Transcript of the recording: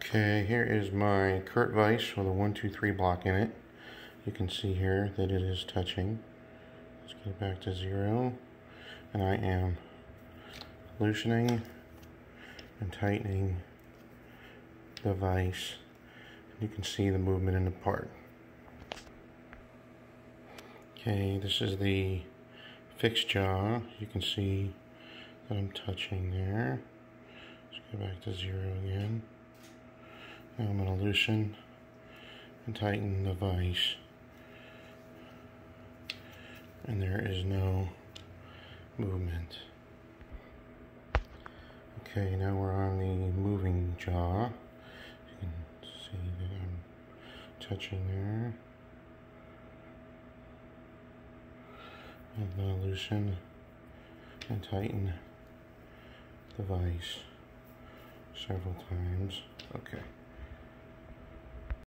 Okay, here is my Kurt vise with a 1, 2, 3 block in it. You can see here that it is touching. Let's get it back to 0. And I am loosening and tightening the vise. You can see the movement in the part. Okay, this is the fixed jaw. You can see that I'm touching there. Let's go back to 0 again. Now I'm going to loosen and tighten the vise. And there is no movement. Okay, now we're on the moving jaw. You can see that I'm touching there. I'm going to loosen and tighten the vise several times. Okay.